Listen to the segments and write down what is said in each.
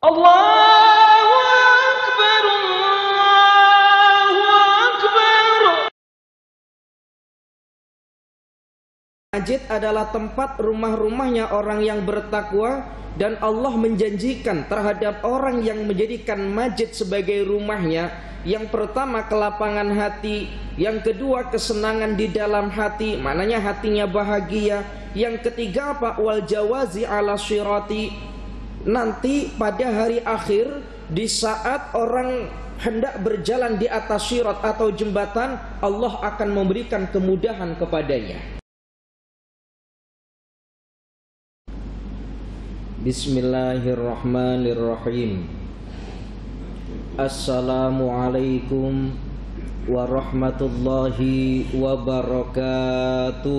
Allahu Akbar, Allahu Akbar. Masjid adalah tempat rumah-rumahnya orang yang bertakwa, dan Allah menjanjikan terhadap orang yang menjadikan masjid sebagai rumahnya, yang pertama kelapangan hati, yang kedua kesenangan di dalam hati, maknanya hatinya bahagia, yang ketiga apa? Wal jawazi ala syirati, nanti pada hari akhir di saat orang hendak berjalan di atas syirat atau jembatan, Allah akan memberikan kemudahan kepadanya. Bismillahirrahmanirrahim. Assalamualaikum warahmatullahi wabarakatuh.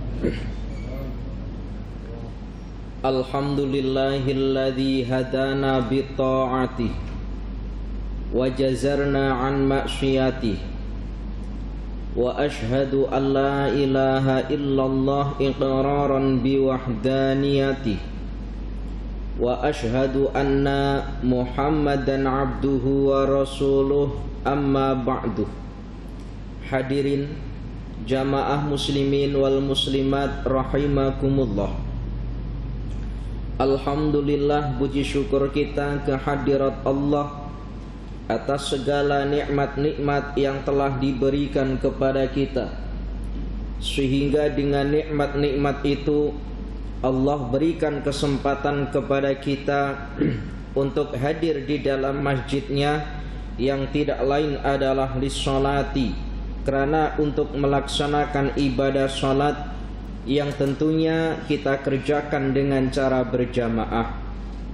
Alhamdulillahilladzi hadana bi ta'atihi wa jazarna an ma'siyatihi, wa ashhadu an la ilaha illallah iqraran bi wahdaniyatihi, wa ashhadu anna Muhammadan abduhu wa rasuluh, amma ba'du. Hadirin jamaah muslimin wal muslimat rahimakumullah. Alhamdulillah, puji syukur kita kehadirat Allah atas segala nikmat-nikmat yang telah diberikan kepada kita, sehingga dengan nikmat-nikmat itu Allah berikan kesempatan kepada kita untuk hadir di dalam masjidnya yang tidak lain adalah lissolati, karena untuk melaksanakan ibadah salat yang tentunya kita kerjakan dengan cara berjamaah.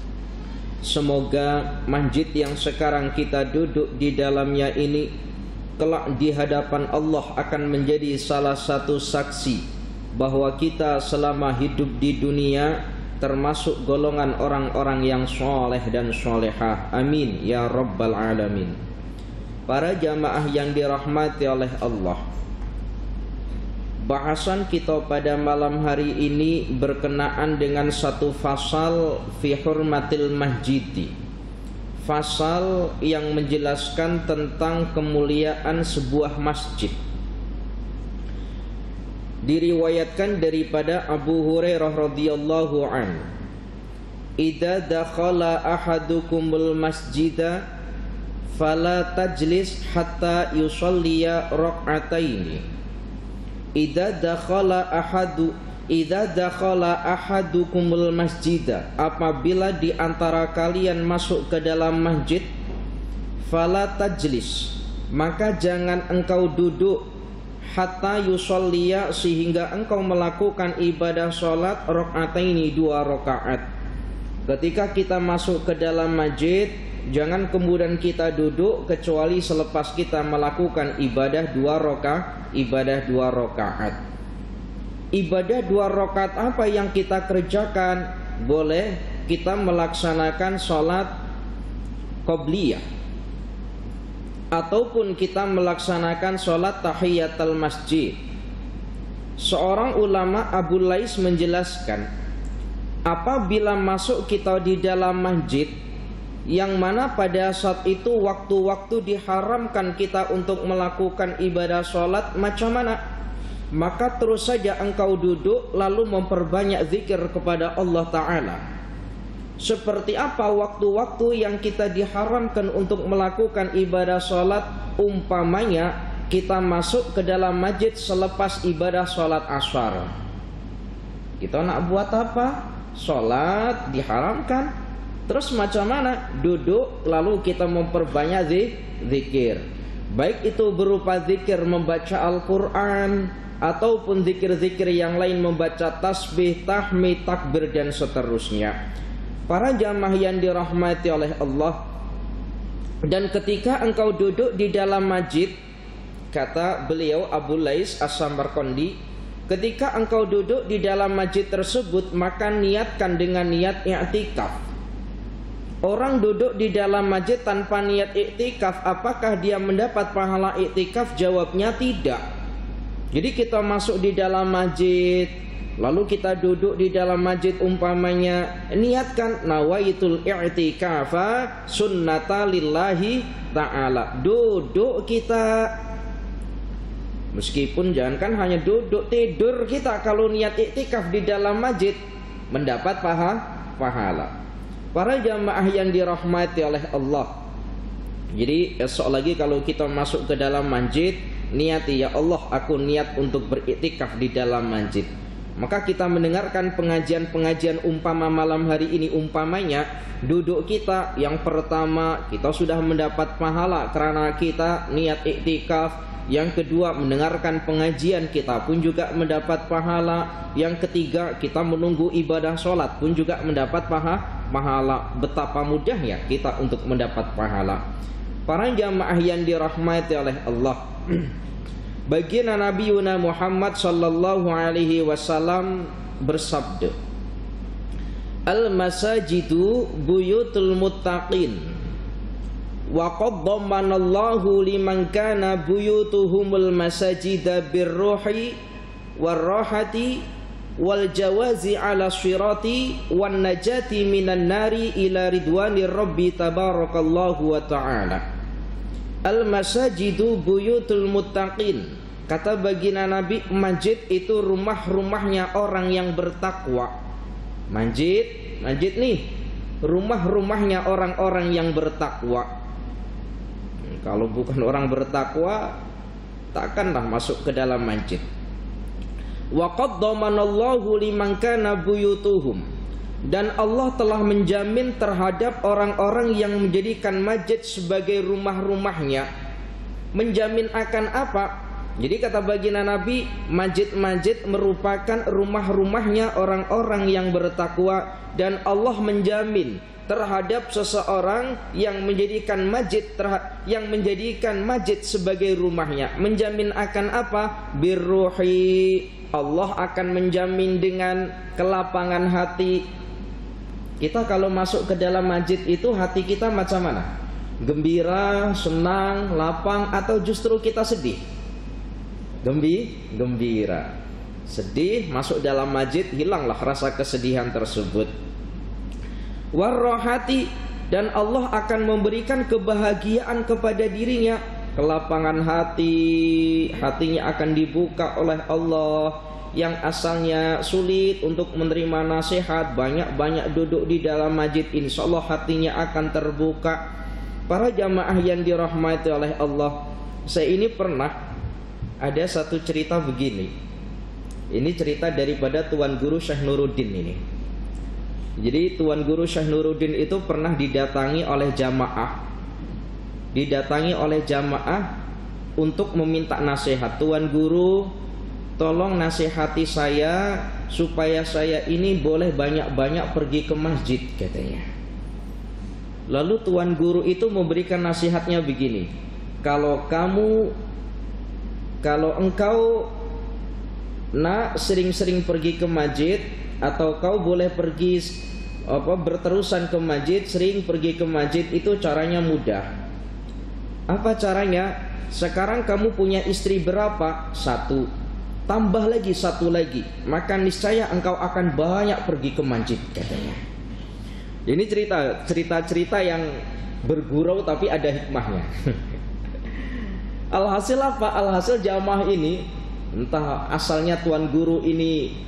Semoga masjid yang sekarang kita duduk di dalamnya ini kelak di hadapan Allah akan menjadi salah satu saksi bahwa kita selama hidup di dunia termasuk golongan orang-orang yang soleh dan solehah. Amin ya rabbal alamin. Para jamaah yang dirahmati oleh Allah, bahasan kita pada malam hari ini berkenaan dengan satu fasal fi hurmatil masjidi, fasal yang menjelaskan tentang kemuliaan sebuah masjid. Diriwayatkan daripada Abu Hurairah radhiyallahu an, idza dakhala ahadukumul masjida fala tajlis hatta yusalliya rak'ataini. Idza dakhala ahadukumul masjida, apabila di antara kalian masuk ke dalam masjid, fala tajlis, maka jangan engkau duduk, hatta yusolliya, sehingga engkau melakukan ibadah salat rakaataini, 2 rakaat. Ketika kita masuk ke dalam masjid, jangan kemudian kita duduk kecuali selepas kita melakukan ibadah 2 rakaat. Ibadah 2 rakaat apa yang kita kerjakan? Boleh kita melaksanakan sholat qobliyah, ataupun kita melaksanakan sholat tahiyatul masjid. Seorang ulama Abu Lais menjelaskan, apabila masuk kita di dalam masjid yang mana pada saat itu waktu-waktu diharamkan kita untuk melakukan ibadah sholat, macam mana? Maka terus saja engkau duduk lalu memperbanyak zikir kepada Allah Ta'ala. Seperti apa waktu-waktu yang kita diharamkan untuk melakukan ibadah sholat? Umpamanya kita masuk ke dalam masjid selepas ibadah sholat asar, kita nak buat apa? Sholat diharamkan. Terus macam mana? Duduk lalu kita memperbanyak zikir, baik itu berupa zikir membaca Al-Quran, ataupun zikir-zikir yang lain, membaca tasbih, tahmid, takbir, dan seterusnya. Para jamaah yang dirahmati oleh Allah, dan ketika engkau duduk di dalam masjid, kata beliau Abu Lais As-Samarqandi, ketika engkau duduk di dalam masjid tersebut, maka niatkan dengan niat i'tikaf. Orang duduk di dalam masjid tanpa niat iktikaf, apakah dia mendapat pahala iktikaf? Jawabnya tidak. Jadi kita masuk di dalam masjid, lalu kita duduk di dalam masjid, umpamanya niatkan nawaitul i'tikafa sunnata lillahi ta'ala. Duduk kita, meskipun jangankan hanya duduk, tidur kita kalau niat iktikaf di dalam masjid mendapat pahala. Para jamaah yang dirahmati oleh Allah, jadi esok lagi kalau kita masuk ke dalam masjid, niati, ya Allah aku niat untuk beriktikaf di dalam masjid. Maka kita mendengarkan pengajian-pengajian umpama malam hari ini, umpamanya duduk kita yang pertama kita sudah mendapat pahala karena kita niat iktikaf. Yang kedua, mendengarkan pengajian kita pun juga mendapat pahala. Yang ketiga, kita menunggu ibadah sholat pun juga mendapat pahala. Betapa mudahnya kita untuk mendapat pahala. Para jamaah yang dirahmati oleh Allah, baginda Nabi Muhammad sallallahu alaihi wasallam bersabda, al-masajidu buyutul muttaqin, wa qad dhammanallahu liman kana buyutuhumul masajida birruhi warrahati wal jawazi ala syirati wan najati minan nari ila ridwanir rabbi tabarakallahu wa ta'ala. Al-masajidu buyutul muttaqin, kata baginda Nabi, masjid itu rumah-rumahnya orang yang bertakwa. Masjid nih rumah-rumahnya orang-orang yang bertakwa. Kalau bukan orang bertakwa, takkanlah masuk ke dalam masjid. Wa qad dhamanallahu liman kana buyutuhum, dan Allah telah menjamin terhadap orang-orang yang menjadikan masjid sebagai rumah-rumahnya. Menjamin akan apa? Jadi kata baginda Nabi, masjid-masjid merupakan rumah-rumahnya orang-orang yang bertakwa, dan Allah menjamin terhadap seseorang yang menjadikan masjid sebagai rumahnya. Menjamin akan apa? Birruhi, Allah akan menjamin dengan kelapangan hati. Kita kalau masuk ke dalam masjid itu hati kita macam mana? Gembira, senang, lapang, atau justru kita sedih? Gembira. Sedih, masuk dalam masjid, hilanglah rasa kesedihan tersebut. Warrohati, dan Allah akan memberikan kebahagiaan kepada dirinya, kelapangan hati, hatinya akan dibuka oleh Allah. Yang asalnya sulit untuk menerima nasihat, banyak-banyak duduk di dalam masjid, insya Allah hatinya akan terbuka. Para jamaah yang dirahmati oleh Allah, saya ini pernah ada satu cerita begini. Ini cerita daripada Tuan Guru Syekh Nuruddin ini. Jadi Tuan Guru Syekh Nuruddin itu pernah didatangi oleh jamaah untuk meminta nasihat. Tuan Guru, tolong nasihati saya supaya saya ini boleh banyak-banyak pergi ke masjid, katanya. Lalu Tuan Guru itu memberikan nasihatnya begini, kalau engkau nak sering-sering pergi ke masjid, atau kau boleh pergi berterusan ke masjid, sering pergi ke masjid, itu caranya mudah. Apa caranya? Sekarang kamu punya istri berapa? 1. Tambah lagi 1 lagi, maka niscaya engkau akan banyak pergi ke masjid, katanya. Ini cerita yang bergurau tapi ada hikmahnya. Alhasil apa? Alhasil jamaah ini, entah asalnya Tuan Guru ini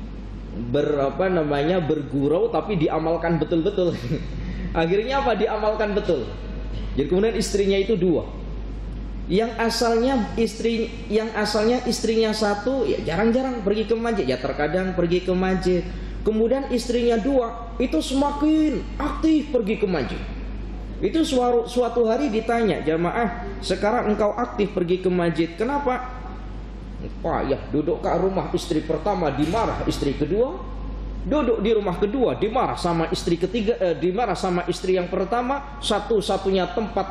bergurau tapi diamalkan betul-betul. Akhirnya apa? Diamalkan betul. Jadi kemudian istrinya itu 2. Yang asalnya istrinya 1, ya jarang-jarang pergi ke masjid, ya terkadang pergi ke masjid. Kemudian istrinya 2, itu semakin aktif pergi ke masjid. Itu suatu hari ditanya, jamaah, sekarang engkau aktif pergi ke masjid, kenapa? Ya duduk ke rumah istri pertama dimarah istri kedua, duduk di rumah kedua dimarah sama istri ketiga, dimarah sama istri yang pertama. Satu-satunya tempat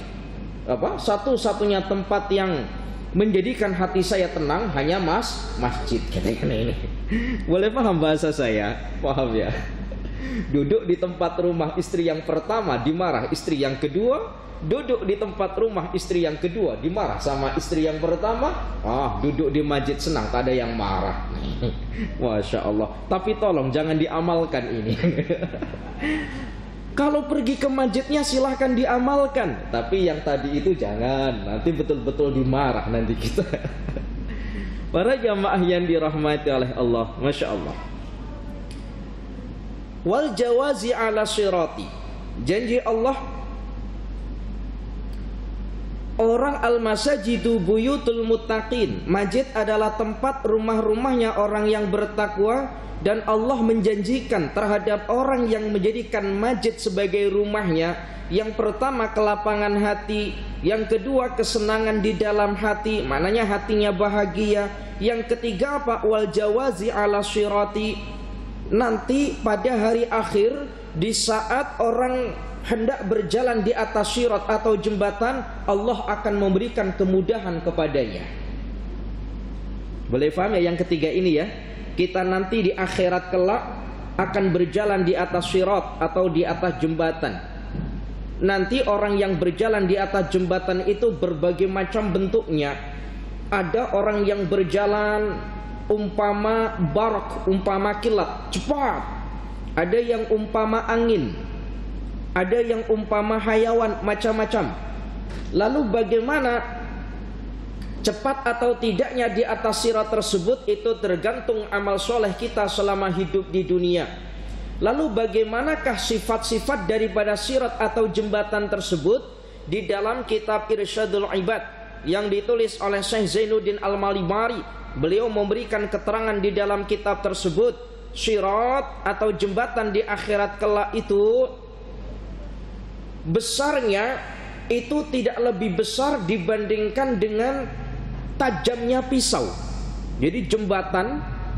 yang menjadikan hati saya tenang hanya masjid, katanya ini. Boleh paham bahasa saya? Paham ya? Duduk di tempat rumah istri yang pertama dimarah istri yang kedua, duduk di tempat rumah istri yang kedua dimarah sama istri yang pertama. Duduk di masjid senang, tak ada yang marah. Masya Allah. Tapi tolong jangan diamalkan ini. Kalau pergi ke masjidnya silahkan diamalkan, tapi yang tadi itu jangan, nanti betul-betul dimarah nanti kita. Para jamaah yang dirahmati oleh Allah, Masya Allah. Wal jawazi ala sirati, janji Allah, orang al-masajidu buyutul muttaqin, masjid adalah tempat rumah-rumahnya orang yang bertakwa. Dan Allah menjanjikan terhadap orang yang menjadikan masjid sebagai rumahnya, yang pertama kelapangan hati, yang kedua kesenangan di dalam hati, maknanya hatinya bahagia. Yang ketiga apa? Wal jawazi ala syirati, nanti pada hari akhir di saat orang hendak berjalan di atas syirat atau jembatan, Allah akan memberikan kemudahan kepadanya. Boleh paham ya yang ketiga ini ya? Kita nanti di akhirat kelak akan berjalan di atas syirat atau di atas jembatan. Nanti orang yang berjalan di atas jembatan itu berbagai macam bentuknya. Ada orang yang berjalan umpama barak, umpama kilat, cepat. Ada yang umpama angin. Ada yang umpama hayawan, macam-macam. Lalu bagaimana cepat atau tidaknya di atas sirat tersebut itu tergantung amal soleh kita selama hidup di dunia. Lalu bagaimanakah sifat-sifat daripada sirat atau jembatan tersebut? Di dalam kitab Irsyadul Ibad yang ditulis oleh Syekh Zainuddin Al-Malibari, beliau memberikan keterangan di dalam kitab tersebut, sirat atau jembatan di akhirat kelak itu besarnya itu tidak lebih besar dibandingkan dengan tajamnya pisau. Jadi jembatan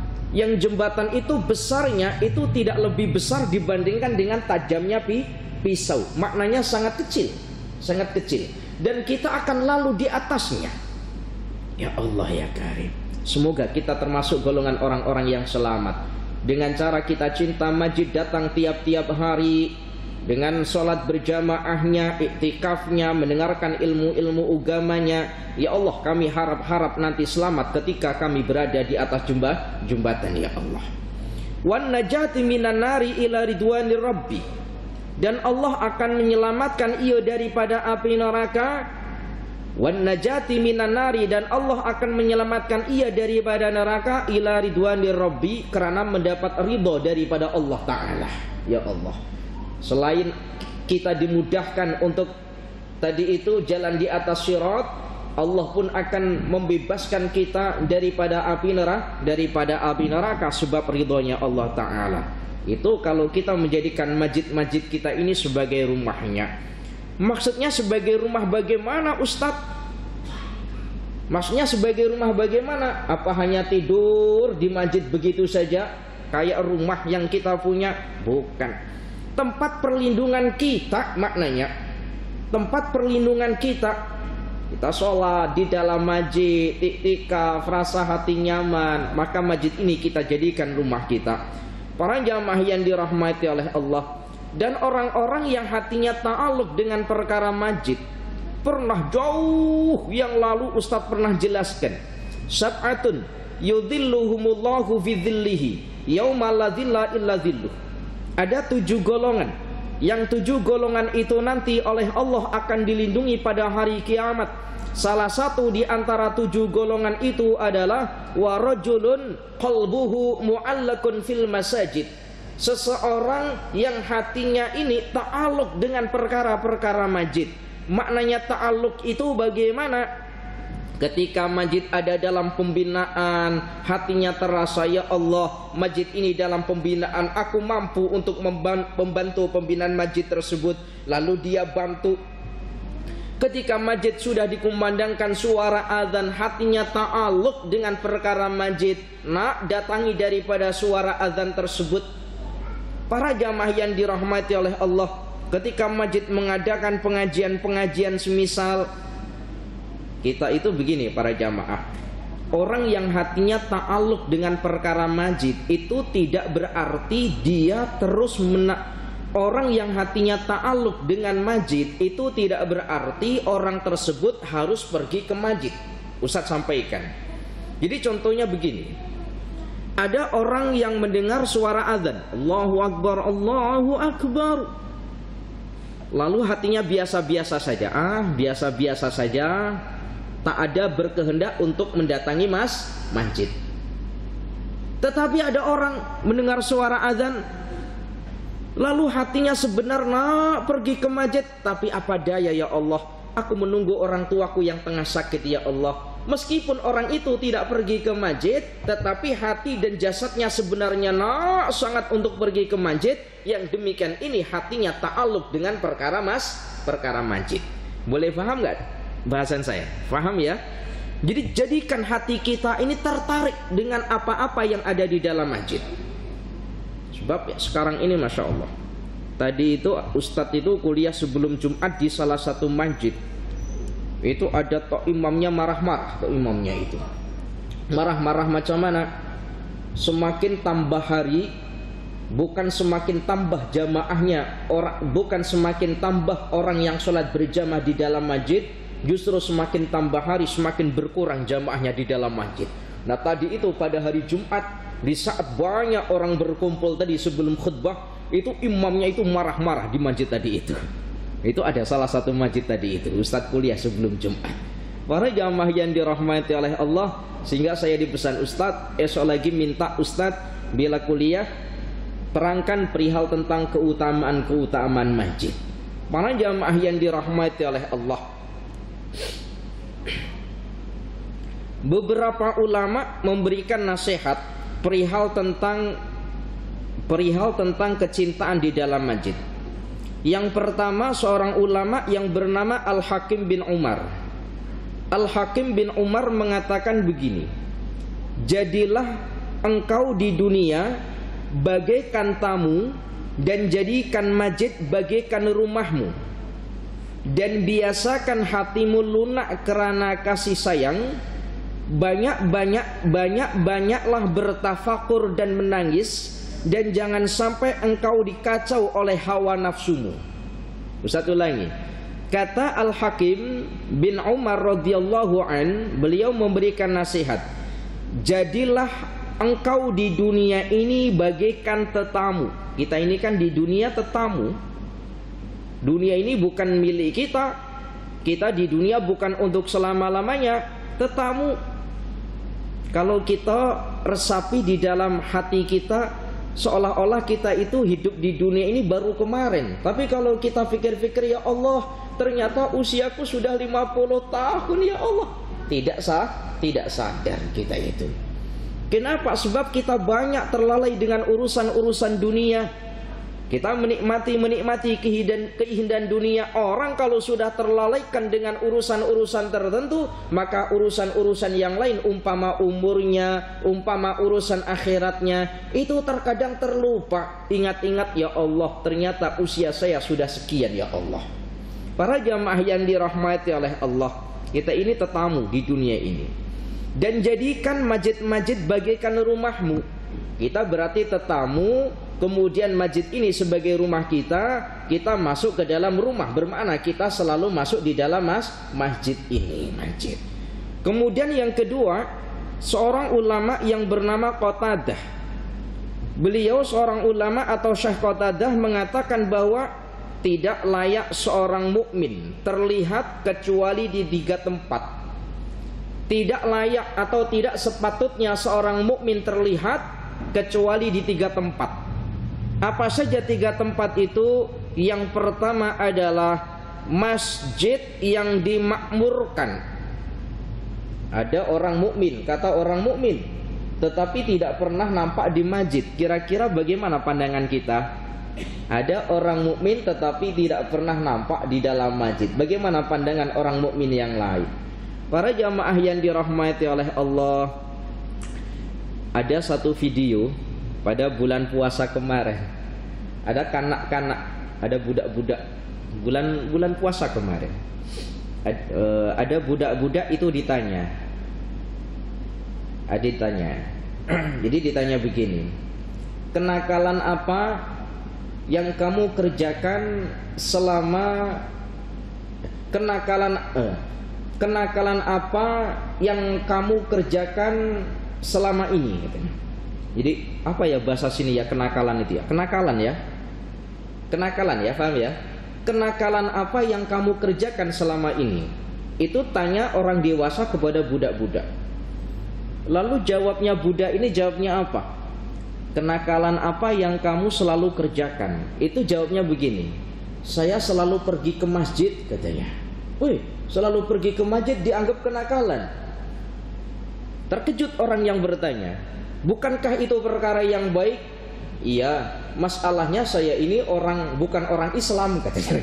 itu besarnya itu tidak lebih besar dibandingkan dengan tajamnya pisau. Maknanya sangat kecil, sangat kecil. Dan kita akan lalu di atasnya. Ya Allah ya Karim, semoga kita termasuk golongan orang-orang yang selamat. Dengan cara kita cinta masjid, datang tiap-tiap hari, dengan sholat berjamaahnya, iktikafnya, mendengarkan ilmu-ilmu agamanya. Ya Allah, kami harap-harap nanti selamat ketika kami berada di atas jembatan ya Allah. Wan najati minan nari ila ridwanir rabbi, dan Allah akan menyelamatkan ia daripada api neraka. Wan najati minan nari, dan Allah akan menyelamatkan ia daripada neraka ila ridwanir rabbi, karena mendapat ridho daripada Allah Ta'ala. Ya Allah, selain kita dimudahkan untuk tadi itu jalan di atas syirat, Allah pun akan membebaskan kita daripada api neraka sebab ridhonya Allah Ta'ala. Itu kalau kita menjadikan masjid-masjid kita ini sebagai rumahnya. Maksudnya sebagai rumah bagaimana Ustadz? Maksudnya sebagai rumah bagaimana? Apa hanya tidur di masjid begitu saja kayak rumah yang kita punya? Bukan. Tempat perlindungan kita, maknanya tempat perlindungan kita. Kita sholat di dalam masjid, iktikaf, rasa hati nyaman, maka masjid ini kita jadikan rumah kita. Para jamaah yang dirahmati oleh Allah, dan orang-orang yang hatinya ta'alluq dengan perkara masjid, pernah jauh yang lalu Ustadz pernah jelaskan, sab'atun yudhilluhumullahu fi dhillihi yauma la dhilla illa dhilluh. Ada 7 golongan, yang 7 golongan itu nanti oleh Allah akan dilindungi pada hari kiamat. Salah satu di antara 7 golongan itu adalah warajulun qalbuhu mu'allakun fil masajid, seseorang yang hatinya ini ta'alluq dengan perkara-perkara masjid. Maknanya ta'alluq itu bagaimana? Ketika masjid ada dalam pembinaan, hatinya terasa, ya Allah, masjid ini dalam pembinaan, aku mampu untuk membantu pembinaan masjid tersebut. Lalu dia bantu. Ketika masjid sudah dikumandangkan suara azan, hatinya ta'alluq dengan perkara masjid, nak datangi daripada suara azan tersebut. Para jamaah yang dirahmati oleh Allah, ketika masjid mengadakan pengajian-pengajian semisal, kita itu begini para jamaah, Orang yang hatinya ta'alluq dengan perkara masjid itu tidak berarti dia terus orang yang hatinya ta'alluq dengan masjid itu tidak berarti orang tersebut harus pergi ke masjid. Ustaz sampaikan. Jadi contohnya begini. Ada orang yang mendengar suara azan, Allahu Akbar, Allahu Akbar. Lalu hatinya biasa-biasa saja, biasa-biasa saja. Tak ada berkehendak untuk mendatangi masjid. Tetapi ada orang mendengar suara azan, lalu hatinya sebenarnya pergi ke masjid, tapi apa daya ya Allah, aku menunggu orang tuaku yang tengah sakit ya Allah. Meskipun orang itu tidak pergi ke masjid, tetapi hati dan jasadnya sebenarnya sangat untuk pergi ke masjid. Yang demikian ini hatinya ta'alluq dengan perkara masjid. Boleh paham nggak bahasan saya? Paham ya? Jadi jadikan hati kita ini tertarik dengan apa-apa yang ada di dalam masjid. Sebab ya sekarang ini Masya Allah, tadi itu Ustadz itu kuliah sebelum Jumat di salah satu masjid. Itu ada tok imamnya marah-marah. Tok imamnya itu marah-marah macam mana? Semakin tambah hari, bukan semakin tambah jamaahnya orang, bukan semakin tambah orang yang sholat berjamaah di dalam masjid, justru semakin tambah hari semakin berkurang jamaahnya di dalam masjid. Nah tadi itu pada hari Jumat, di saat banyak orang berkumpul tadi sebelum khutbah, itu imamnya itu marah-marah di masjid tadi itu. Itu ada salah satu masjid tadi itu, Ustadz kuliah sebelum Jumat. Para jamaah yang dirahmati oleh Allah, sehingga saya dipesan Ustadz, esok lagi minta Ustadz bila kuliah terangkan perihal tentang keutamaan masjid. Para jamaah yang dirahmati oleh Allah, beberapa ulama memberikan nasihat perihal tentang kecintaan di dalam masjid. Yang pertama, seorang ulama yang bernama Al-Hakim bin Umar. Al-Hakim bin Umar mengatakan begini, jadilah engkau di dunia bagaikan tamu, dan jadikan masjid bagaikan rumahmu, dan biasakan hatimu lunak karena kasih sayang. Banyaklah bertafakur dan menangis, dan jangan sampai engkau dikacau oleh hawa nafsumu. Ustaz ulangi. Kata Al-Hakim bin Umar radhiyallahu an, beliau memberikan nasihat, jadilah engkau di dunia ini bagaikan tetamu. Kita ini kan di dunia tetamu. Dunia ini bukan milik kita. Kita di dunia bukan untuk selama-lamanya, tetamu. Kalau kita resapi di dalam hati kita, seolah-olah kita itu hidup di dunia ini baru kemarin. Tapi kalau kita pikir-pikir, ya Allah, ternyata usiaku sudah 50 tahun ya Allah. Tidak sadar kita itu. Kenapa? Sebab kita banyak terlalai dengan urusan-urusan dunia. Kita menikmati keindahan dunia. Orang kalau sudah terlalaikan dengan urusan-urusan tertentu, maka urusan-urusan yang lain, umpama umurnya, umpama urusan akhiratnya, itu terkadang terlupa. Ingat-ingat, ya Allah, ternyata usia saya sudah sekian ya Allah. Para jamaah yang dirahmati oleh Allah, kita ini tetamu di dunia ini. Dan jadikan masjid-masjid bagaikan rumahmu. Kita berarti tetamu, kemudian masjid ini sebagai rumah kita, kita masuk ke dalam rumah, bermakna kita selalu masuk di dalam masjid ini, masjid. Kemudian yang kedua, seorang ulama yang bernama Qatadah. Beliau seorang ulama atau Syekh Qatadah mengatakan bahwa tidak layak seorang mukmin terlihat kecuali di 3 tempat. Tidak layak atau tidak sepatutnya seorang mukmin terlihat kecuali di 3 tempat. Apa saja 3 tempat itu? Yang pertama adalah masjid yang dimakmurkan. Ada orang mukmin, kata orang mukmin, tetapi tidak pernah nampak di masjid. Kira-kira bagaimana pandangan kita? Ada orang mukmin tetapi tidak pernah nampak di dalam masjid. Bagaimana pandangan orang mukmin yang lain? Para jamaah yang dirahmati oleh Allah, ada satu video pada bulan puasa kemarin. Ada kanak-kanak, ada budak-budak bulan puasa kemarin. Ada budak-budak itu ditanya, Ditanya. Jadi ditanya begini, kenakalan apa yang kamu kerjakan selama kenakalan apa yang kamu kerjakan selama ini katanya. Jadi apa ya bahasa sini ya kenakalan itu ya? Kenakalan ya? Kenakalan ya, paham ya? Kenakalan apa yang kamu kerjakan selama ini? Itu tanya orang dewasa kepada budak-budak. Lalu jawabnya budak ini jawabnya apa? Kenakalan apa yang kamu selalu kerjakan? Itu jawabnya begini, saya selalu pergi ke masjid katanya. Wih, selalu pergi ke masjid dianggap kenakalan. Terkejut orang yang bertanya, bukankah itu perkara yang baik? Iya, masalahnya saya ini bukan orang Islam katanya.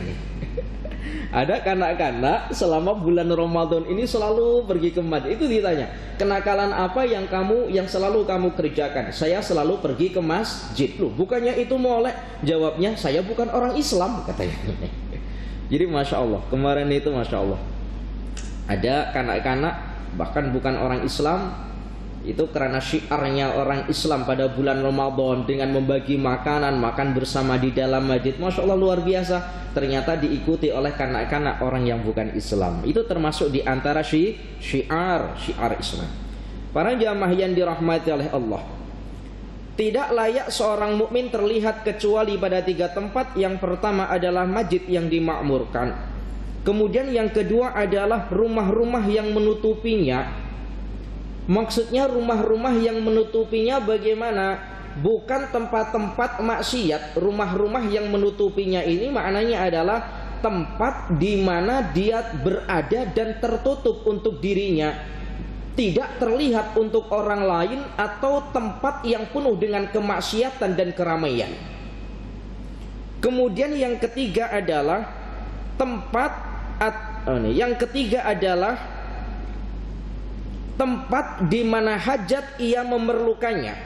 Ada kanak-kanak selama bulan Ramadan ini selalu pergi ke masjid. Itu ditanya, kenakalan apa yang selalu kamu kerjakan? Saya selalu pergi ke masjid. Loh, bukannya itu molek? Jawabnya, saya bukan orang Islam katanya. Jadi Masya Allah, kemarin itu Masya Allah, ada kanak-kanak bahkan bukan orang Islam, itu karena syiarnya orang Islam pada bulan Ramadan dengan membagi makanan, makan bersama di dalam masjid. Masya Allah luar biasa. Ternyata diikuti oleh kanak-kanak orang yang bukan Islam. Itu termasuk di antara syiar Islam. Para jamaah yang dirahmati oleh Allah, tidak layak seorang mukmin terlihat kecuali pada 3 tempat. Yang pertama adalah masjid yang dimakmurkan. Kemudian yang kedua adalah rumah-rumah yang menutupinya. Maksudnya rumah-rumah yang menutupinya bagaimana? Bukan tempat-tempat maksiat. Rumah-rumah yang menutupinya ini maknanya adalah tempat di mana dia berada dan tertutup untuk dirinya, tidak terlihat untuk orang lain, atau tempat yang penuh dengan kemaksiatan dan keramaian. Kemudian yang ketiga adalah tempat di mana hajat ia memerlukannya.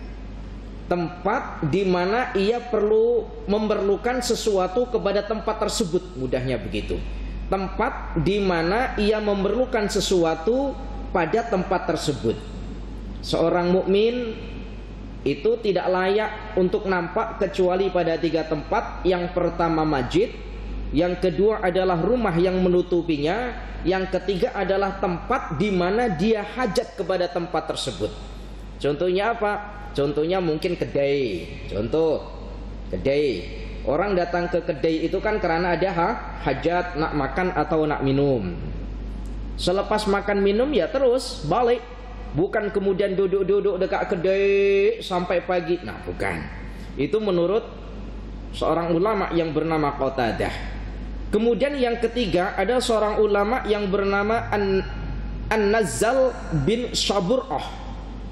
Tempat di mana ia perlu memerlukan sesuatu kepada tempat tersebut, mudahnya begitu. Tempat di mana ia memerlukan sesuatu pada tempat tersebut. Seorang mukmin itu tidak layak untuk nampak kecuali pada 3 tempat. Yang pertama masjid, yang kedua adalah rumah yang menutupinya, yang ketiga adalah tempat di mana dia hajat kepada tempat tersebut. Contohnya apa? Contohnya mungkin kedai. Contoh kedai, orang datang ke kedai itu kan karena ada hajat, nak makan atau nak minum. Selepas makan minum ya terus balik, bukan kemudian duduk-duduk dekat kedai sampai pagi. Nah bukan, itu menurut seorang ulama yang bernama Qatadah. Kemudian yang ketiga ada seorang ulama yang bernama An-Nazzal bin Shabur'ah.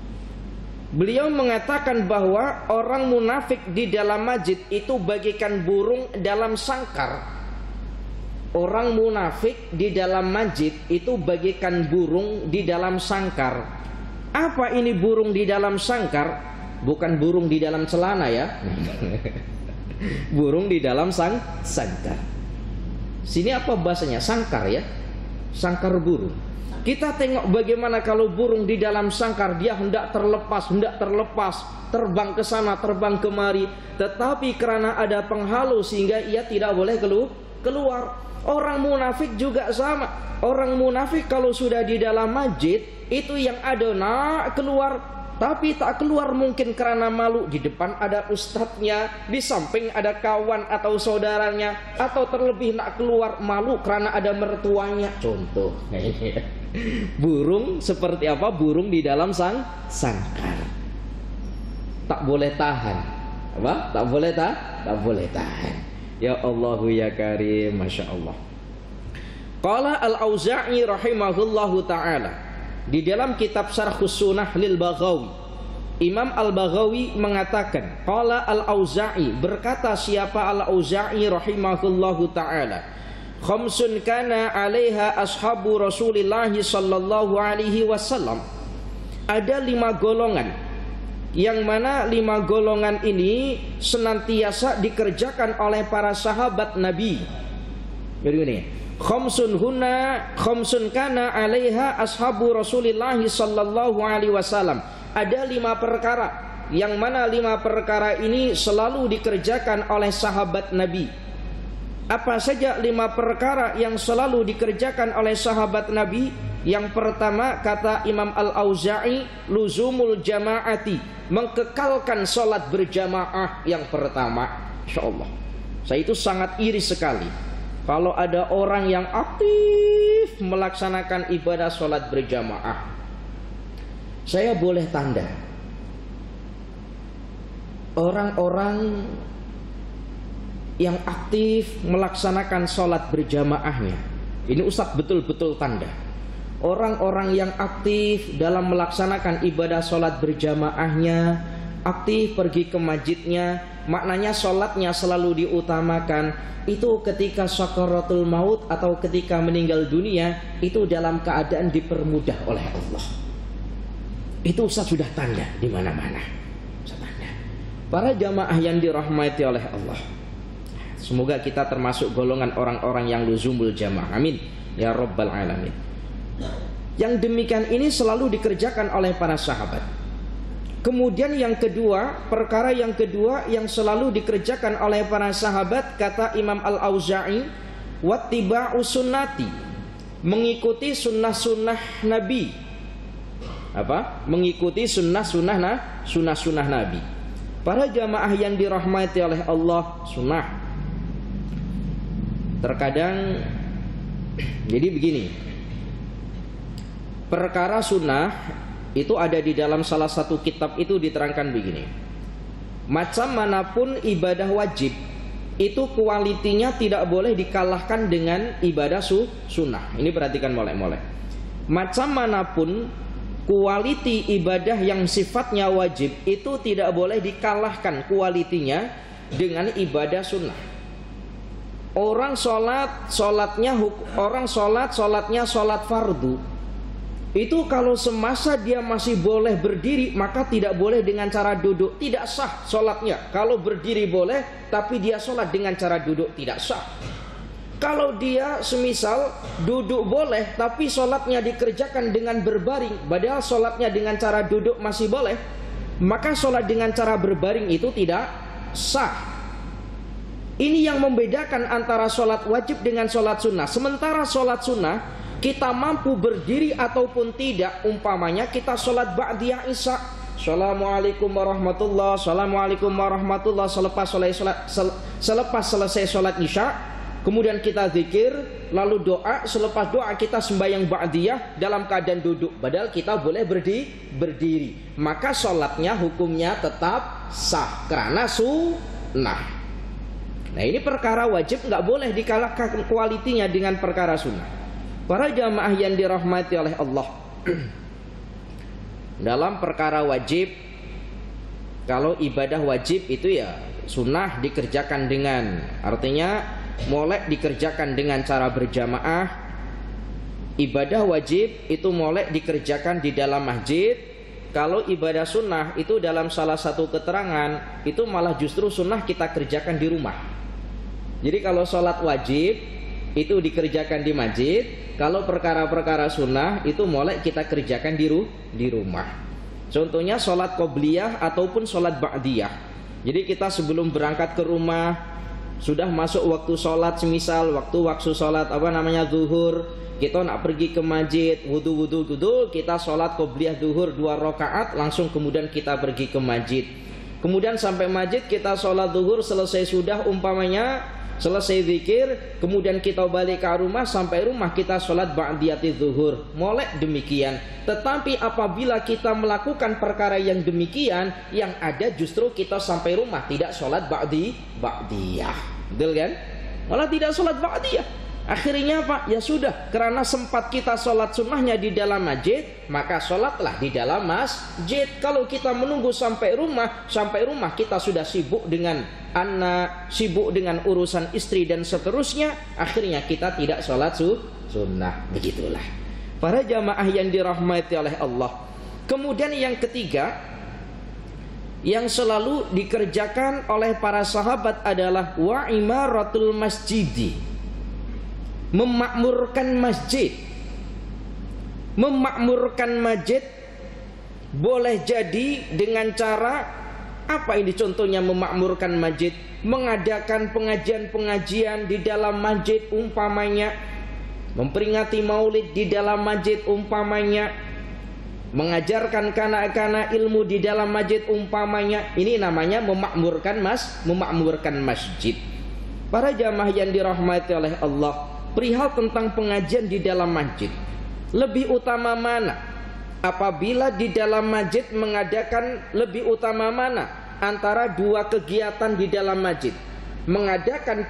Beliau mengatakan bahwa orang munafik di dalam masjid itu bagaikan burung dalam sangkar. Orang munafik di dalam masjid itu bagaikan burung di dalam sangkar. Apa ini burung di dalam sangkar? Bukan burung di dalam celana ya. Burung di dalam sangkar. Sini apa bahasanya? Sangkar ya. Sangkar burung. Kita tengok bagaimana kalau burung di dalam sangkar, dia hendak terlepas, terbang ke sana, terbang kemari, tetapi karena ada penghalau sehingga ia tidak boleh keluar. Orang munafik juga sama. Orang munafik kalau sudah di dalam masjid, itu yang ada nak keluar, tapi tak keluar mungkin karena malu. Di depan ada ustadznya, di samping ada kawan atau saudaranya, atau terlebih nak keluar malu karena ada mertuanya. Contoh. Burung seperti apa? Burung di dalam sangkar. Tak boleh tahan. Apa? Tak boleh tahan. Ya Allahu ya Karim, Masya Allah. Qala Al-Auza'i rahimahullahu ta'ala, di dalam kitab Syarhus Sunnah lil Baghawi, Imam Al-Baghawi mengatakan, qala Al-Auza'i, berkata siapa Al-Auza'i rahimahullahu ta'ala, khamsun kana 'alaiha ashabu Rasulillah sallallahu alaihi wasallam. Ada 5 golongan, yang mana 5 golongan ini senantiasa dikerjakan oleh para sahabat Nabi. Jadi ini, khamsun kana 'alaiha ashabu Rasulillah sallallahu alaihi wasallam. Ada 5 perkara, yang mana 5 perkara ini selalu dikerjakan oleh sahabat Nabi. Apa saja 5 perkara yang selalu dikerjakan oleh sahabat Nabi? Yang pertama, kata Imam Al-Auza'i, luzumul jamaati, mengkekalkan sholat berjamaah. Yang pertama, insya Allah, saya itu sangat iri sekali kalau ada orang yang aktif melaksanakan ibadah sholat berjamaah. Saya boleh tanda orang-orang yang aktif melaksanakan sholat berjamaahnya. Ini Ustadz betul-betul tanda. Orang-orang yang aktif dalam melaksanakan ibadah sholat berjamaahnya, aktif pergi ke masjidnya, maknanya sholatnya selalu diutamakan. Itu ketika sakaratul maut atau ketika meninggal dunia, itu dalam keadaan dipermudah oleh Allah. Itu Ustaz sudah tanda di mana-mana. Para jamaah yang dirahmati oleh Allah, semoga kita termasuk golongan orang-orang yang luzumul jamaah. Amin ya rabbal alamin. Yang demikian ini selalu dikerjakan oleh para sahabat. Kemudian yang kedua, perkara yang kedua yang selalu dikerjakan oleh para sahabat, kata Imam Al-Auza'i, wattiba'us sunnati, mengikuti sunnah-sunnah Nabi. Apa? Mengikuti sunnah-sunnah Nabi. Para jamaah yang dirahmati oleh Allah, sunnah. Terkadang jadi begini, perkara sunnah itu ada di dalam salah satu kitab, itu diterangkan begini. Macam manapun ibadah wajib, itu kualitinya tidak boleh dikalahkan dengan ibadah sunnah. Ini perhatikan molek-molek. Macam manapun kualiti ibadah yang sifatnya wajib, itu tidak boleh dikalahkan kualitinya dengan ibadah sunnah. Orang sholatnya sholat fardu. Itu kalau semasa dia masih boleh berdiri, maka tidak boleh dengan cara duduk, tidak sah sholatnya. Kalau berdiri boleh, tapi dia sholat dengan cara duduk, tidak sah. Kalau dia semisal duduk boleh, tapi sholatnya dikerjakan dengan berbaring, padahal sholatnya dengan cara duduk masih boleh, maka sholat dengan cara berbaring itu tidak sah. Ini yang membedakan antara sholat wajib dengan sholat sunnah. Sementara sholat sunnah, kita mampu berdiri ataupun tidak. Umpamanya kita sholat ba'diyah isya, Assalamualaikum warahmatullah, Assalamualaikum warahmatullah, selepas selesai sholat isya, kemudian kita zikir, lalu doa, selepas doa kita sembahyang ba'diyah dalam keadaan duduk, padahal kita boleh berdiri, maka sholatnya hukumnya tetap sah karena sunnah. Nah, ini perkara wajib nggak boleh dikalahkan kualitinya dengan perkara sunnah. Para jamaah yang dirahmati oleh Allah, dalam perkara wajib, kalau ibadah wajib itu ya sunnah dikerjakan dengan, artinya molek dikerjakan dengan cara berjamaah. Ibadah wajib itu molek dikerjakan di dalam masjid. Kalau ibadah sunnah itu dalam salah satu keterangan, itu malah justru sunnah kita kerjakan di rumah. Jadi kalau sholat wajib itu dikerjakan di masjid, kalau perkara-perkara sunnah itu molek kita kerjakan di rumah. Contohnya sholat qobliyah ataupun sholat ba'diyah. Jadi kita sebelum berangkat ke rumah, sudah masuk waktu sholat, semisal waktu sholat zuhur, kita nak pergi ke masjid, wudu, kita sholat qobliyah zuhur 2 rakaat, langsung kemudian kita pergi ke masjid. Kemudian sampai masjid kita sholat zuhur selesai, sudah umpamanya selesai zikir, kemudian kita balik ke rumah, sampai rumah kita sholat ba'diyati zuhur, molek demikian. Tetapi apabila kita melakukan perkara yang demikian, yang ada justru kita sampai rumah tidak sholat ba'diyah, betul kan? Malah tidak sholat ba'diyah. Akhirnya apa? Ya sudah, karena sempat kita sholat sunnahnya di dalam masjid, maka sholatlah di dalam masjid. Kalau kita menunggu sampai rumah kita sudah sibuk dengan anak, sibuk dengan urusan istri dan seterusnya, akhirnya kita tidak sholat sunnah. Begitulah para jamaah yang dirahmati oleh Allah. Kemudian yang ketiga yang selalu dikerjakan oleh para sahabat adalah wa imaratul masjidi, memakmurkan masjid. Memakmurkan masjid boleh jadi dengan cara apa ini contohnya memakmurkan masjid? Mengadakan pengajian-pengajian di dalam masjid umpamanya, memperingati maulid di dalam masjid umpamanya, mengajarkan kanak-kanak ilmu di dalam masjid umpamanya. Ini namanya memakmurkan masjid. Para jamaah yang dirahmati oleh Allah, perihal tentang pengajian di dalam masjid, lebih utama mana? Apabila di dalam masjid mengadakan, lebih utama mana antara dua kegiatan di dalam masjid? Mengadakan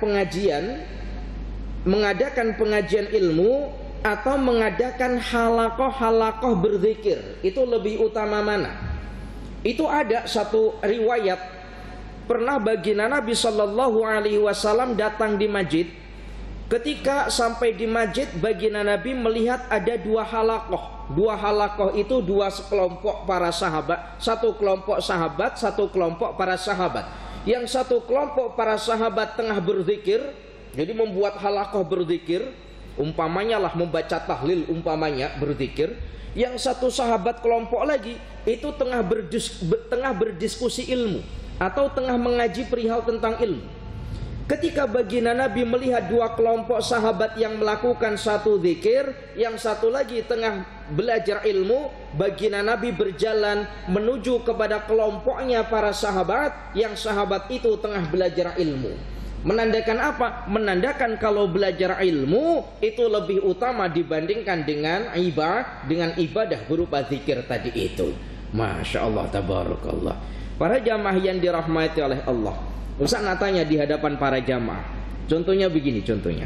pengajian ilmu atau mengadakan halakoh berzikir, itu lebih utama mana? Itu ada satu riwayat, pernah baginda Nabi Shallallahu Alaihi Wasallam datang di masjid. Ketika sampai di masjid, baginda Nabi melihat ada dua halakoh. Dua halakoh itu dua sekelompok para sahabat. Satu kelompok sahabat, satu kelompok para sahabat. Yang satu kelompok para sahabat tengah berzikir, jadi membuat halakoh berzikir, umpamanya lah membaca tahlil, umpamanya berzikir. Yang satu sahabat kelompok lagi itu tengah berdiskusi ilmu atau tengah mengaji perihal tentang ilmu. Ketika baginda Nabi melihat dua kelompok sahabat yang melakukan satu zikir, yang satu lagi tengah belajar ilmu, baginda Nabi berjalan menuju kepada kelompoknya para sahabat, yang sahabat itu tengah belajar ilmu. Menandakan apa? Menandakan kalau belajar ilmu itu lebih utama dibandingkan dengan ibadah berupa zikir tadi itu. Masya Allah, tabarakallah. Para jamaah yang dirahmati oleh Allah, Ustaz nak tanya di hadapan para jamaah. Contohnya begini, contohnya.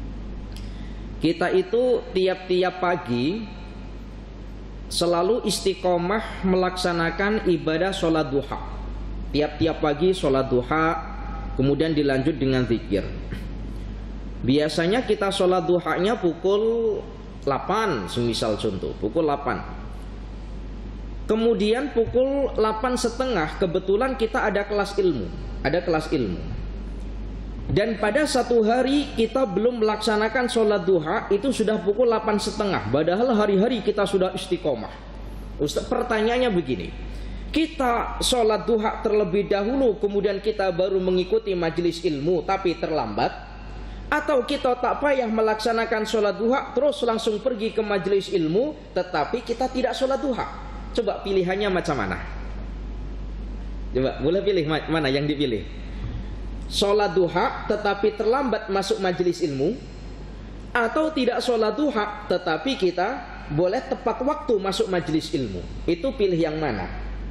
Kita itu tiap-tiap pagi selalu istiqomah melaksanakan ibadah sholat duha. Tiap-tiap pagi sholat duha, kemudian dilanjut dengan zikir. Biasanya kita sholat duhanya pukul 8, semisal contoh, pukul 8. Kemudian pukul 8.30 kebetulan kita ada kelas ilmu. Dan pada satu hari kita belum melaksanakan sholat duha, itu sudah pukul 8.30. Padahal hari-hari kita sudah istiqomah. Ustaz, pertanyaannya begini, kita sholat duha terlebih dahulu, kemudian kita baru mengikuti majelis ilmu tapi terlambat, atau kita tak payah melaksanakan sholat duha terus langsung pergi ke majelis ilmu tetapi kita tidak sholat duha? Coba pilihannya macam mana? Coba boleh pilih mana yang dipilih? Sholat duha tetapi terlambat masuk majelis ilmu, atau tidak sholat duha tetapi kita boleh tepat waktu masuk majelis ilmu? Itu pilih yang mana?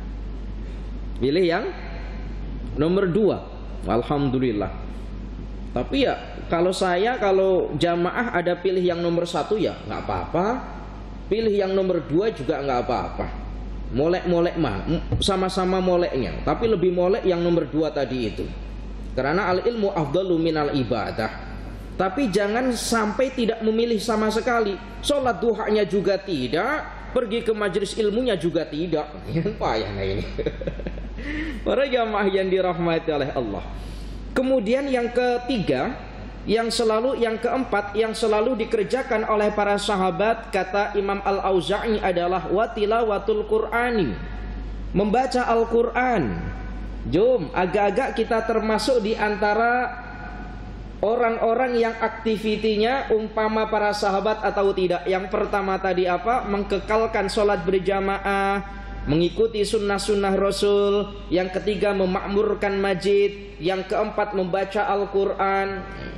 Pilih yang nomor 2. Alhamdulillah. Tapi ya kalau jamaah ada pilih yang nomor 1 ya nggak apa-apa, pilih yang nomor 2 juga nggak apa-apa. Molek mah sama-sama moleknya, tapi lebih molek yang nomor 2 tadi itu, karena al ilmu afdalu minal ibadah. Tapi jangan sampai tidak memilih sama sekali. Sholat duhanya juga tidak, pergi ke majelis ilmunya juga tidak. Yang payah nah ini. Para jamaah yang dirahmati oleh Allah. Kemudian yang ketiga, yang keempat yang selalu dikerjakan oleh para sahabat, kata Imam Al-Auza'i adalah watilawatul Qur'ani, membaca Al-Qur'an. Jom, agak-agak kita termasuk di antara orang-orang yang aktivitinya umpama para sahabat atau tidak. Yang pertama tadi apa? Mengkekalkan sholat berjamaah, mengikuti sunnah-sunnah Rasul. Yang ketiga memakmurkan masjid. Yang keempat membaca Al-Quran.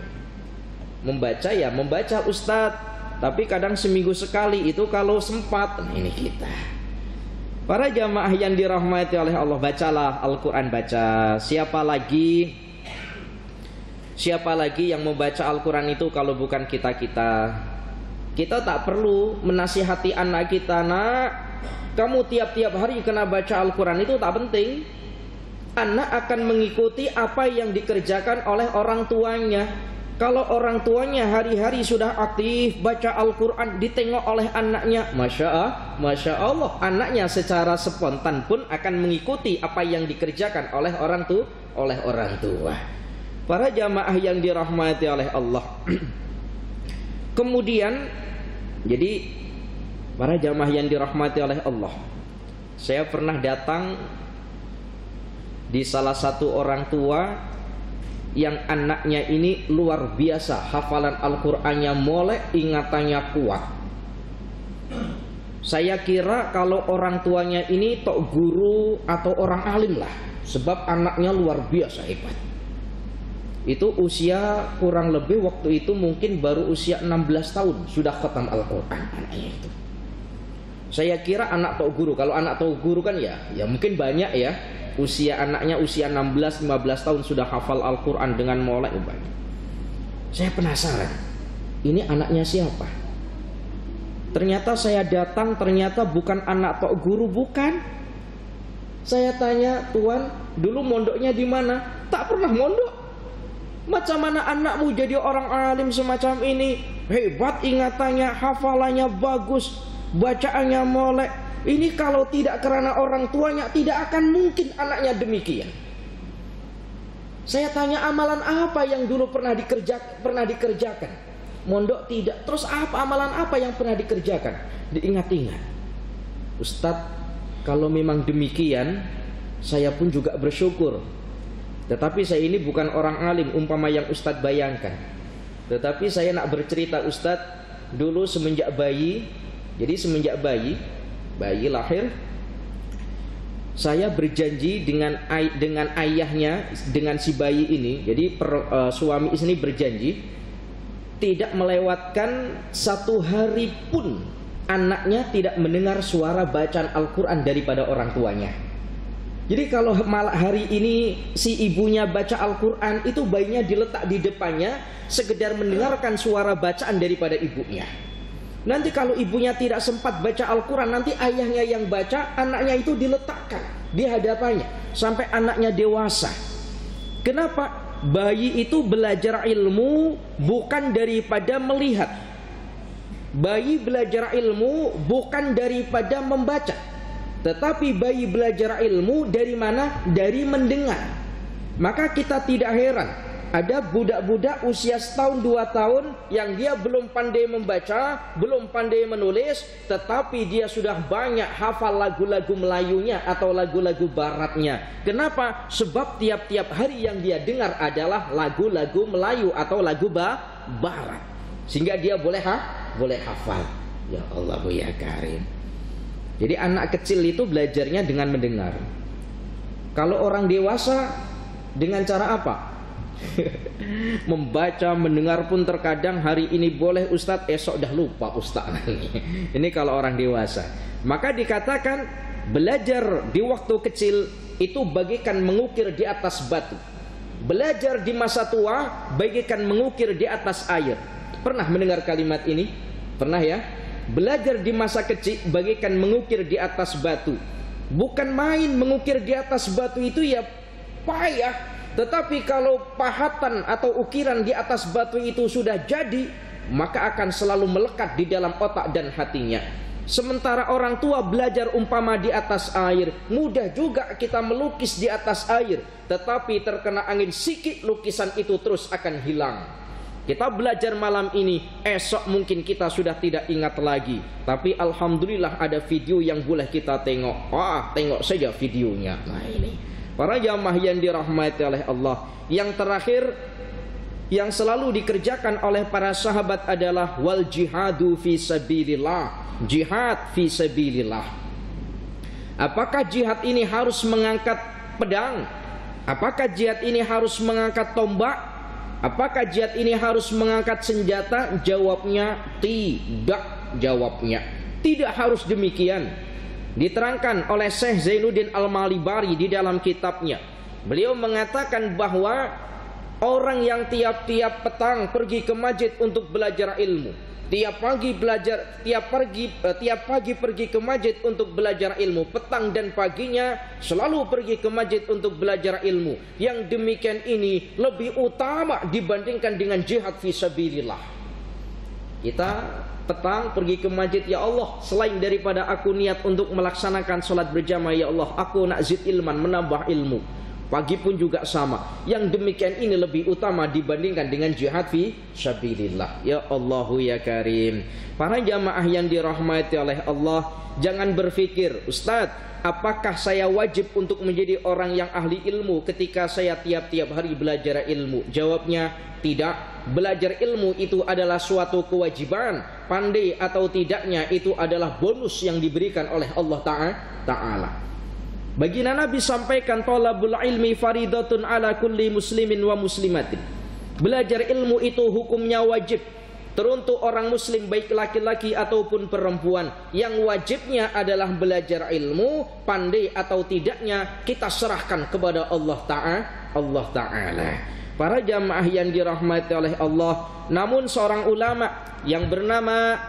Membaca Ustadz, tapi kadang seminggu sekali itu kalau sempat. Ini kita para jamaah yang dirahmati oleh Allah, bacalah Al-Quran, baca. Siapa lagi yang membaca Al-Quran itu kalau bukan kita-kita? Kita tak perlu menasihati anak kita, nak, kamu tiap-tiap hari kena baca Al-Quran, itu tak penting. Anak akan mengikuti apa yang dikerjakan oleh orang tuanya. Kalau orang tuanya hari-hari sudah aktif baca Al-Quran, ditengok oleh anaknya, Masya Allah, anaknya secara spontan pun akan mengikuti apa yang dikerjakan oleh orang tua. Para jamaah yang dirahmati oleh Allah, Kemudian, jadi para jamaah yang dirahmati oleh Allah, saya pernah datang di salah satu orang tua yang anaknya ini luar biasa, hafalan Al-Qur'annya molek, ingatannya kuat. Saya kira kalau orang tuanya ini tok guru atau orang alim lah, sebab anaknya luar biasa hebat. Itu usia kurang lebih waktu itu mungkin baru usia 16 tahun sudah khatam Al-Qur'an anaknya itu. Saya kira anak tok guru. Kalau anak tok guru kan ya mungkin banyak ya. Usia anaknya usia 16-15 tahun sudah hafal Al-Qur'an dengan molek banyak. Saya penasaran, ini anaknya siapa? Ternyata saya datang, ternyata bukan anak tok guru, bukan. Saya tanya, "Tuan, dulu mondoknya di mana?" "Tak pernah mondok." "Macam mana anakmu jadi orang alim semacam ini? Hebat ingatannya, hafalannya bagus, bacaannya molek. Ini kalau tidak karena orang tuanya, tidak akan mungkin anaknya demikian." Saya tanya, amalan apa yang dulu pernah dikerjakan? Mondok tidak. Terus apa amalan apa yang pernah dikerjakan? Diingat-ingat. "Ustadz, kalau memang demikian, saya pun juga bersyukur. Tetapi saya ini bukan orang alim umpama yang Ustadz bayangkan. Tetapi saya nak bercerita Ustadz, dulu semenjak bayi, jadi semenjak bayi lahir, saya berjanji dengan ayahnya, dengan si bayi ini. Jadi suami istri berjanji tidak melewatkan satu hari pun anaknya tidak mendengar suara bacaan Al-Quran daripada orang tuanya. Jadi kalau malah hari ini si ibunya baca Al-Quran, itu bayinya diletak di depannya sekedar mendengarkan suara bacaan daripada ibunya. Nanti kalau ibunya tidak sempat baca Al-Quran, nanti ayahnya yang baca, anaknya itu diletakkan di hadapannya sampai anaknya dewasa. Kenapa? Bayi itu belajar ilmu bukan daripada melihat. Bayi belajar ilmu bukan daripada membaca. Tetapi bayi belajar ilmu dari mana? Dari mendengar. Maka kita tidak heran ada budak-budak usia 1-2 tahun yang dia belum pandai membaca, belum pandai menulis, tetapi dia sudah banyak hafal lagu-lagu Melayunya atau lagu-lagu Baratnya. Kenapa? Sebab tiap-tiap hari yang dia dengar adalah lagu-lagu Melayu atau lagu Barat, sehingga dia boleh hafal. Ya Allah ya Karim. Jadi anak kecil itu belajarnya dengan mendengar. Kalau orang dewasa dengan cara apa? Membaca, mendengar pun terkadang hari ini boleh Ustadz, esok dah lupa Ustadz. Ini kalau orang dewasa. Maka dikatakan belajar di waktu kecil itu bagaikan mengukir di atas batu. Belajar di masa tua bagaikan mengukir di atas air. Pernah mendengar kalimat ini? Pernah ya? Belajar di masa kecil bagaikan mengukir di atas batu. Bukan main mengukir di atas batu itu ya payah. Tetapi kalau pahatan atau ukiran di atas batu itu sudah jadi, maka akan selalu melekat di dalam otak dan hatinya. Sementara orang tua belajar umpama di atas air, mudah juga kita melukis di atas air, tetapi terkena angin sikit lukisan itu terus akan hilang. Kita belajar malam ini, esok mungkin kita sudah tidak ingat lagi. Tapi alhamdulillah ada video yang boleh kita tengok. Tengok saja videonya. Nah ini para jamaah yang dirahmati oleh Allah. Yang terakhir yang selalu dikerjakan oleh para sahabat adalah wal jihadu fi sabilillah. Jihad fi sabilillah. Apakah jihad ini harus mengangkat pedang? Apakah jihad ini harus mengangkat tombak? Apakah jihad ini harus mengangkat senjata? Jawabnya tidak. Jawabnya tidak harus demikian. Diterangkan oleh Syekh Zainuddin Al-Malibari di dalam kitabnya. Beliau mengatakan bahwa orang yang tiap-tiap petang pergi ke masjid untuk belajar ilmu, tiap pagi pergi ke masjid untuk belajar ilmu, petang dan paginya selalu pergi ke masjid untuk belajar ilmu. Yang demikian ini lebih utama dibandingkan dengan jihad fisabilillah. Kita petang pergi ke masjid, ya Allah, selain daripada aku niat untuk melaksanakan sholat berjamaah, ya Allah, aku nak zid ilman, menambah ilmu. Pagi pun juga sama. Yang demikian ini lebih utama dibandingkan dengan jihad fi sabilillah. Ya Allahu ya Karim. Para jamaah yang dirahmati oleh Allah, jangan berpikir, Ustadz, apakah saya wajib untuk menjadi orang yang ahli ilmu ketika saya tiap-tiap hari belajar ilmu? Jawabnya tidak. Belajar ilmu itu adalah suatu kewajiban. Pandai atau tidaknya itu adalah bonus yang diberikan oleh Allah Ta'ala. Baginda Nabi sampaikan, talabul ilmi faridatun ala kulli muslimin wa muslimatin. Belajar ilmu itu hukumnya wajib teruntuk orang muslim, baik laki-laki ataupun perempuan. Yang wajibnya adalah belajar ilmu. Pandai atau tidaknya kita serahkan kepada Allah Ta'ala. Para jamaah yang dirahmati oleh Allah, namun seorang ulama yang bernama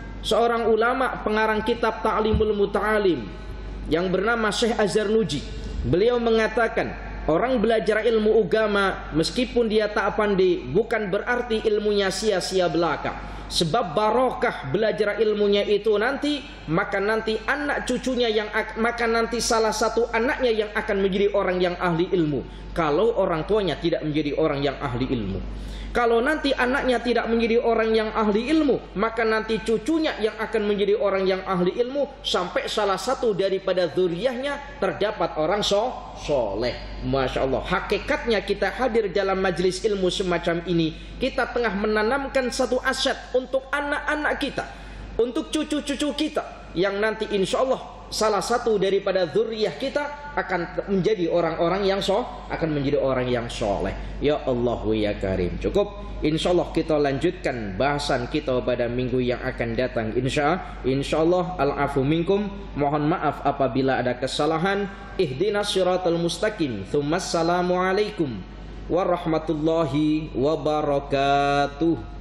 pengarang kitab Ta'limul Muta'alim yang bernama Syekh Az-Zarnuji, beliau mengatakan, orang belajar ilmu agama meskipun dia tak pandai bukan berarti ilmunya sia-sia belaka. Sebab barokah belajar ilmunya itu nanti, maka nanti anak cucunya maka nanti salah satu anaknya yang akan menjadi orang yang ahli ilmu, kalau orang tuanya tidak menjadi orang yang ahli ilmu. Kalau nanti anaknya tidak menjadi orang yang ahli ilmu, maka nanti cucunya yang akan menjadi orang yang ahli ilmu, sampai salah satu daripada zuriyahnya terdapat orang soleh. Masya Allah. Hakikatnya kita hadir dalam majelis ilmu semacam ini, kita tengah menanamkan satu aset untuk anak-anak kita, untuk cucu-cucu kita, yang nanti insya Allah salah satu daripada zuriyah kita akan menjadi orang-orang yang soleh. Ya Allah ya Karim. Cukup, insya Allah kita lanjutkan bahasan kita pada minggu yang akan datang. Insya Allah. Al-afu minkum, mohon maaf apabila ada kesalahan. Ihdinas siratal mustaqim. Tsumma assalamualaikum warahmatullahi wabarakatuh.